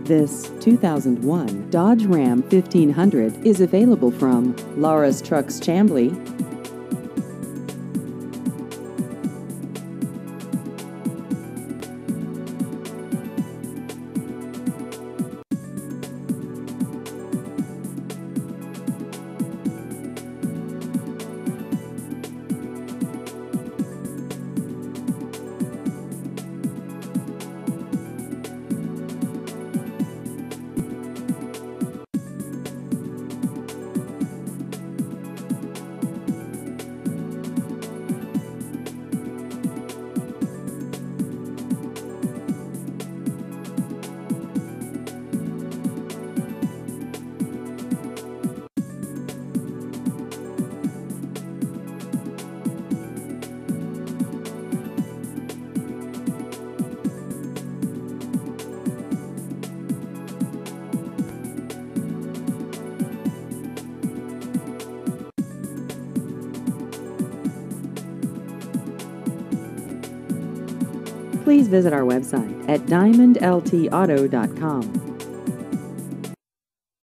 This 2001 Dodge Ram 1500 is available from Laura's Trucks Chamblee. Please visit our website at diamondltauto.com.